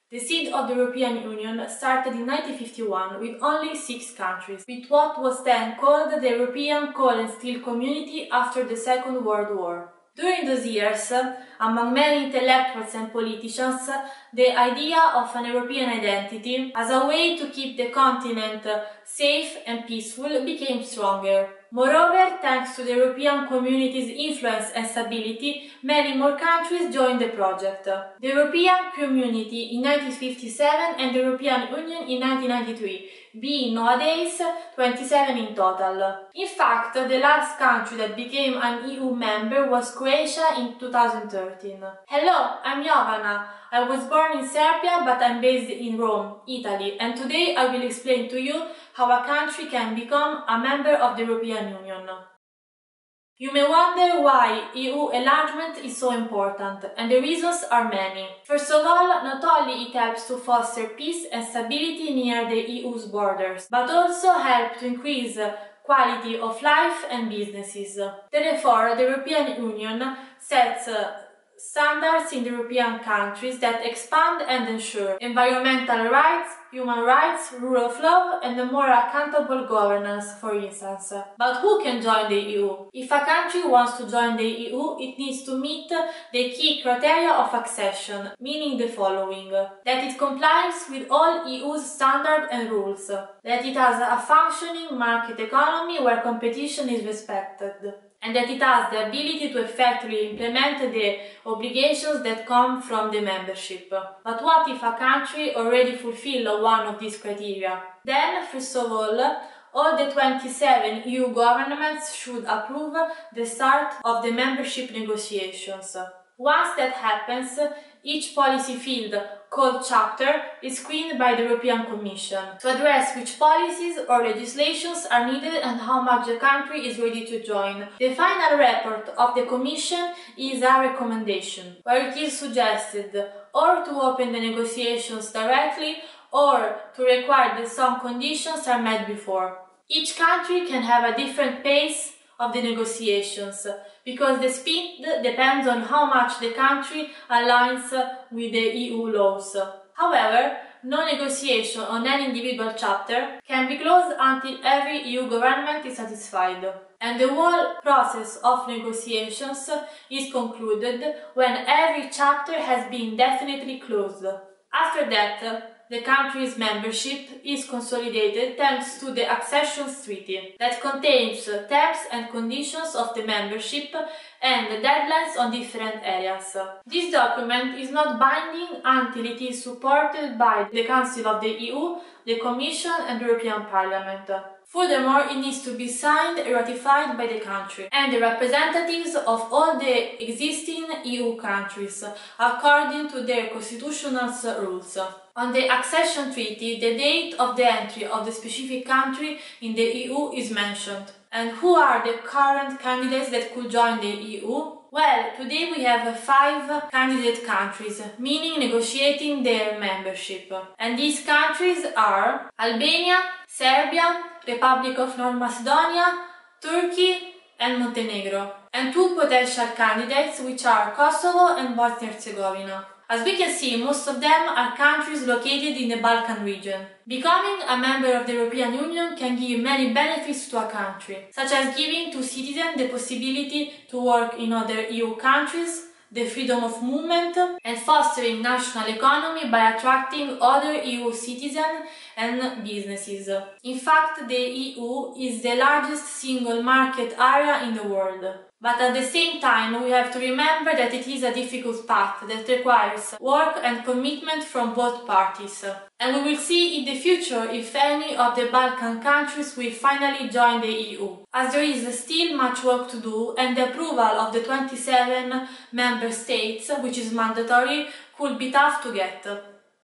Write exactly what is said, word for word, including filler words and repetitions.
The seed of the European Union started in nineteen fifty-one with only six countries, with what was then called the European Coal and Steel Community after the Second World War. During those years, among many intellectuals and politicians, the idea of an European identity as a way to keep the continent safe and peaceful became stronger. Moreover, thanks to the European community's influence and stability, many more countries joined the project. The European Community in nineteen fifty-seven and the European Union in nineteen ninety-three, being nowadays twenty-seven in total. In fact, the last country that became an E U member was Croatia in two thousand thirteen. Hello, I'm Jovana. I was born in Serbia, but I'm based in Rome, Italy, and today I will explain to you how a country can become a member of the European Union. You may wonder why E U enlargement is so important, and the reasons are many. First of all, not only it helps to foster peace and stability near the E U's borders, but also help to increase quality of life and businesses. Therefore, the European Union sets standards in the European countries that expand and ensure environmental rights, human rights, rule of law, and a more accountable governance, for instance. But who can join the E U? If a country wants to join the E U, it needs to meet the key criteria of accession, meaning the following: that it complies with all E U's standards and rules, that it has a functioning market economy where competition is respected, and that it has the ability to effectively implement the obligations that come from the membership. But what if a country already fulfills one of these criteria? Then, first of all, all the twenty-seven E U governments should approve the start of the membership negotiations. Once that happens, each policy field called chapter is screened by the European Commission to address which policies or legislations are needed and how much the country is ready to join. The final report of the Commission is a recommendation, where it is suggested or to open the negotiations directly or to require that some conditions are met before. Each country can have a different pace of the negotiations, because the speed depends on how much the country aligns with the E U laws. However, no negotiation on any individual chapter can be closed until every E U government is satisfied, and the whole process of negotiations is concluded when every chapter has been definitely closed. After that, the country's membership is consolidated thanks to the Accession Treaty, that contains terms and conditions of the membership and the deadlines on different areas. This document is not binding until it is supported by the Council of the E U, the Commission and the European Parliament. Furthermore, it needs to be signed and ratified by the country and the representatives of all the existing E U countries, according to their constitutional rules. On the Accession Treaty, the date of the entry of the specific country in the E U is mentioned. And who are the current candidates that could join the E U? Well, today we have five candidate countries, meaning negotiating their membership. And these countries are Albania, Serbia, Republic of North Macedonia, Turkey and Montenegro. And two potential candidates, which are Kosovo and Bosnia and Herzegovina. As we can see, most of them are countries located in the Balkan region. Becoming a member of the European Union can give many benefits to a country, such as giving to citizens the possibility to work in other E U countries, the freedom of movement, and fostering national economy by attracting other E U citizens and businesses. In fact, the E U is the largest single market area in the world. But at the same time, we have to remember that it is a difficult path that requires work and commitment from both parties. And we will see in the future if any of the Balkan countries will finally join the E U, as there is still much work to do and the approval of the twenty-seven member states, which is mandatory, could be tough to get.